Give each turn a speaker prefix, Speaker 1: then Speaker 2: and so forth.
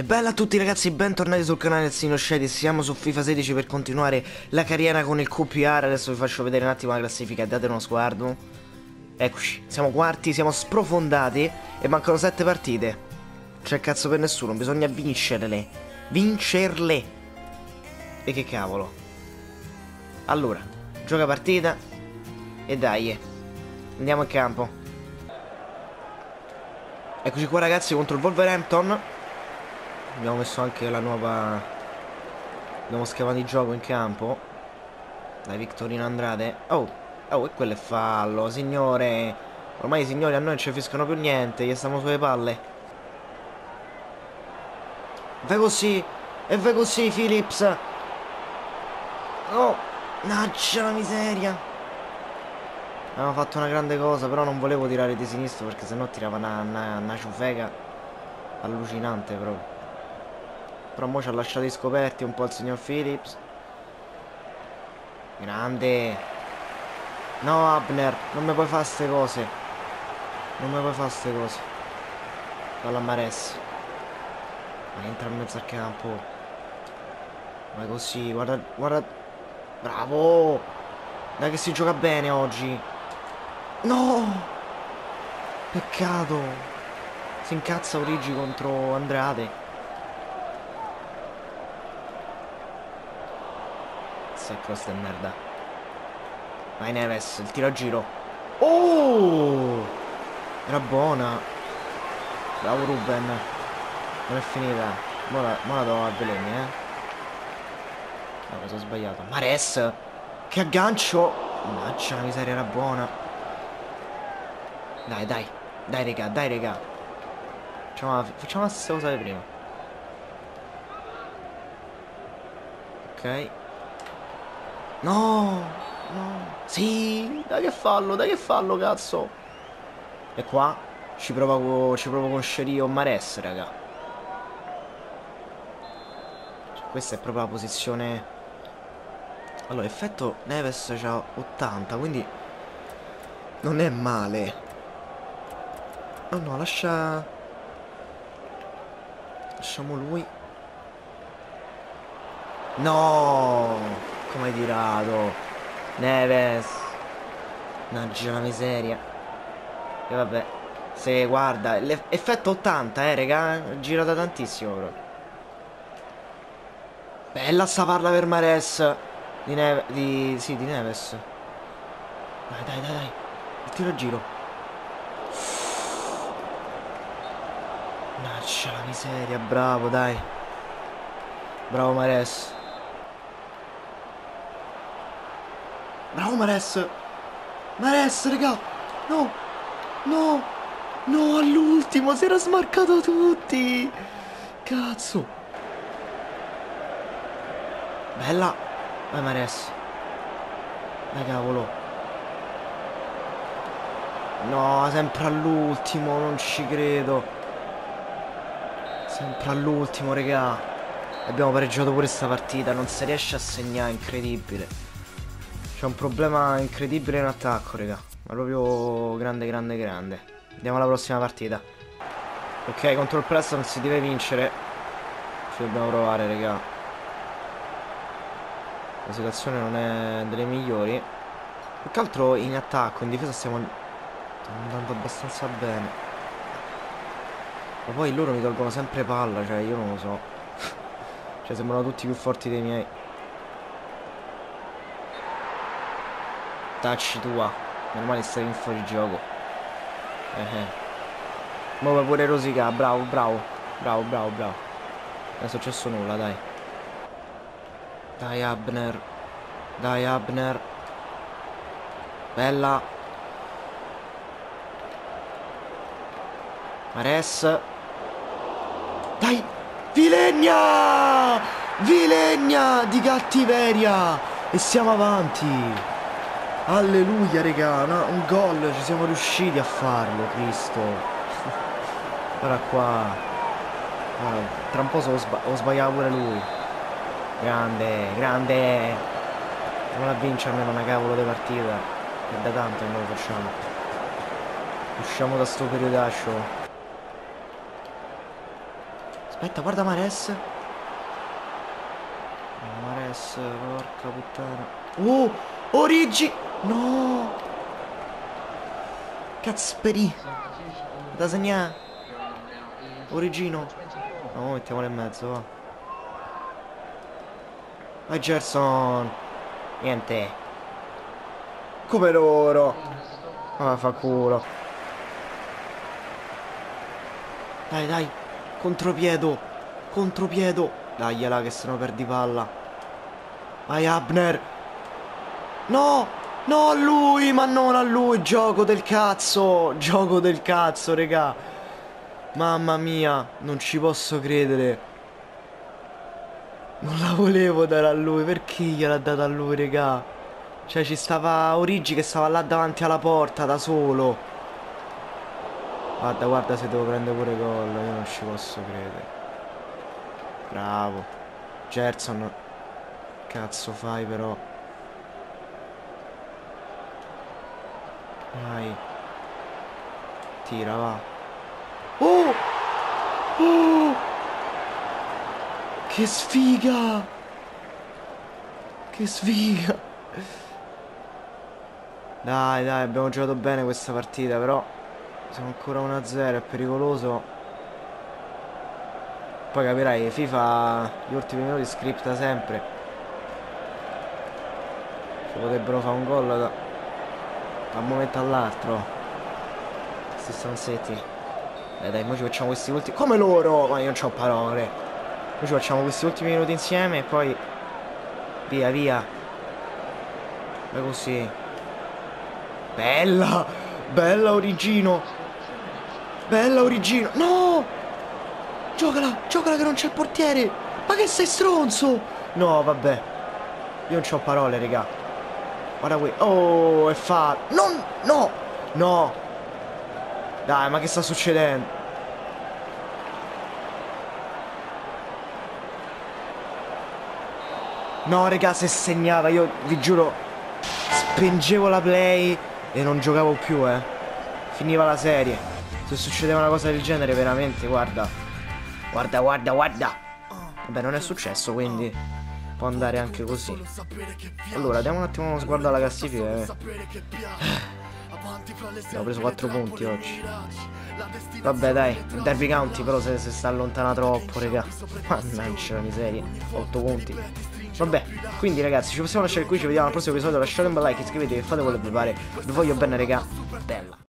Speaker 1: E bella a tutti ragazzi, bentornati sul canale del Signor Shady. Siamo su FIFA 16 per continuare la carriera con il QPR. Adesso vi faccio vedere un attimo la classifica, date uno sguardo. Eccoci, siamo quarti, siamo sprofondati e mancano 7 partite. C'è cazzo per nessuno, bisogna vincerle. Vincerle. E che cavolo. Allora, gioca partita e dai, andiamo in campo. Eccoci qua ragazzi contro il Wolverhampton. Abbiamo messo anche la nuova schema di gioco in campo. Dai, Victorino Andrade. Oh, e quello è fallo, signore. Ormai i signori a noi non ci fiscano più niente, gli stiamo sulle palle. Vai così, e vai così Phillips. Oh, naccia la miseria. Abbiamo fatto una grande cosa, però non volevo tirare di sinistro perché sennò tirava una ciofeca allucinante proprio. Però mo ci ha lasciati scoperti un po' il signor Phillips. Grande. No Abner, non mi puoi fare ste cose. Non mi puoi fare ste cose. Dalla Mares. Ma entra in mezzo al campo. Vai così, guarda, guarda. Bravo. Dai che si gioca bene oggi. No. Peccato. Si incazza Origi contro Andrade. Questa è merda. Vai Neves, il tiro a giro. Oh! Era buona. Bravo Ruben. Non è finita. Mo la do a Veleni, No, cosa ho sbagliato. Mares! Che aggancio! Mannaggia, la miseria, era buona. Dai, dai. Dai, raga, dai, raga. Facciamo la stessa cosa di prima. Ok. No, no. Sì, dai che fallo, cazzo. E qua ci provo con Sherry o Mares, raga. Cioè, questa è proprio la posizione. Allora, effetto Neves c'ha 80, quindi non è male. No, no, lasciamo lui. No! Come hai tirato Neves. Mannaggia la miseria. E vabbè. Se guarda l'effetto 80 raga. Girata tantissimo proprio. Bella sta palla per Mares. Sì, di Neves. Dai, dai, dai, dai. Il tiro a giro. Mannaggia la miseria. Bravo, dai. Bravo Mares. Bravo Mares. Mares, raga. No. No. No, all'ultimo si era smarcato tutti. Cazzo. Bella. Vai Mares. Dai cavolo. No, sempre all'ultimo, non ci credo. Sempre all'ultimo, raga. Abbiamo pareggiato pure sta partita. Non si riesce a segnare, incredibile. C'è un problema incredibile in attacco, raga. Ma proprio grande, grande, grande. Andiamo alla prossima partita. Ok, contro il Preston si deve vincere. Ci dobbiamo provare, raga. La situazione non è delle migliori. Più che altro in attacco, in difesa stiamo andando abbastanza bene. Ma poi loro mi tolgono sempre palla, cioè io non lo so. Cioè sembrano tutti più forti dei miei. Tacci tua. Meno male stai in fuori gioco. Ma vuoi pure rosica. Bravo, bravo. Bravo, bravo, bravo. Non è successo nulla, dai. Dai Abner. Dai Abner. Bella. Mares. Dai. Vilegna. Vilegna di cattiveria. E siamo avanti. Alleluia, raga, no, un gol, ci siamo riusciti a farlo, Cristo. Guarda qua. Guarda, tra un po' ho sbagliato pure lui. Grande, grande. Non a vincere almeno una cavolo di partita. È da tanto che non lo facciamo. Usciamo da sto periodaccio. Aspetta, guarda Mares. Mares, porca puttana. Oh, Origi. No. Casperi. Da segnare. Origino. No, mettiamolo in mezzo, va. Vai Gerson. Niente. Come loro. Ah, fa culo. Dai, dai. Contropiedo. Contropiedo. Dagliela che se no perdi palla. Vai Abner. No. No a lui. Ma non a lui. Gioco del cazzo. Gioco del cazzo, regà. Mamma mia. Non ci posso credere. Non la volevo dare a lui. Perché gliel'ha data a lui, regà? Cioè ci stava Origi che stava là davanti alla porta da solo. Guarda, guarda se devo prendere pure gol. Io non ci posso credere. Bravo. Gerson. Cazzo fai però. Vai. Tira, va. Oh! Oh! Che sfiga! Che sfiga! Dai, dai, abbiamo giocato bene questa partita, però siamo ancora 1-0, è pericoloso. Poi capirai, FIFA gli ultimi minuti scripta sempre. Ci potrebbero fare un gol da un momento all'altro. Questi stanzetti. Dai, dai, noi ci facciamo questi ultimi... Come loro! Ma io non c'ho parole. Noi ci facciamo questi ultimi minuti insieme e poi... Via, via. Vai così. Bella! Bella Origino! Bella Origino! No! Giocala! Giocala che non c'è il portiere! Ma che sei stronzo! No, vabbè. Io non c'ho parole, raga. Guarda qui. Oh, è fatto. Non... No! No! Dai, ma che sta succedendo? No, raga, se segnava, io vi giuro, spengevo la play e non giocavo più, Finiva la serie. Se succedeva una cosa del genere, veramente, guarda. Guarda, guarda, guarda. Vabbè, non è successo, quindi può andare anche così. Allora, diamo un attimo uno sguardo alla classifica. Abbiamo preso 4 punti oggi. Vabbè, dai, il Derby County però se sta allontana troppo, raga. Mannaggia la miseria. 8 punti. Vabbè, quindi ragazzi, ci possiamo lasciare qui, ci vediamo al prossimo episodio. Lasciate un bel like, iscrivetevi e fate quello che vi pare. Vi voglio bene, raga. Bella.